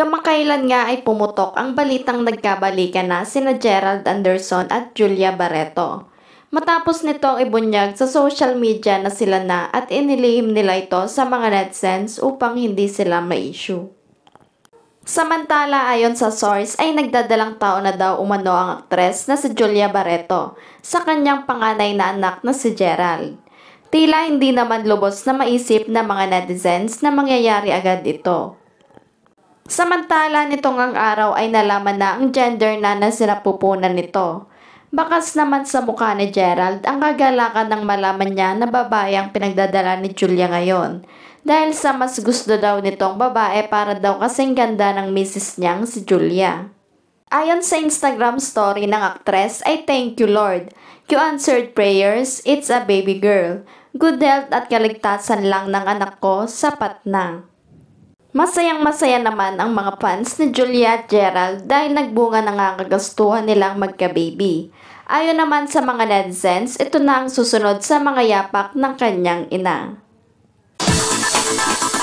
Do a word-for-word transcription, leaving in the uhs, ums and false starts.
Kamakailan nga ay pumutok ang balitang nagkabalikan na sina Gerald Anderson at Julia Barretto. Matapos nitong ibunyag sa social media na sila na at inilihim nila ito sa mga netizens upang hindi sila ma-issue. Samantala ayon sa source ay nagdadalang taon na daw umano ang aktres na si Julia Barretto sa kanyang panganay na anak na si Gerald. Tila hindi naman lubos na maisip ng mga netizens na mangyayari agad ito. Samantala nitong ang araw ay nalaman na ang gender na na sinapupunan nito. Bakas naman sa mukha ni Gerald ang kagalakan ng malaman niya na babae ang pinagdadala ni Julia ngayon. Dahil sa mas gusto daw nitong babae para daw kasing ganda ng misis niyang si Julia. Ayon sa Instagram story ng aktres ay thank you Lord. You answered prayers, it's a baby girl. Good health at kaligtasan lang ng anak ko, sapat na. Masayang masaya naman ang mga fans ni Julia at Gerald dahil nagbunga na nga ang kagastuhan nilang magka-baby. Ayon naman sa mga netizens, ito na ang susunod sa mga yapak ng kanyang ina.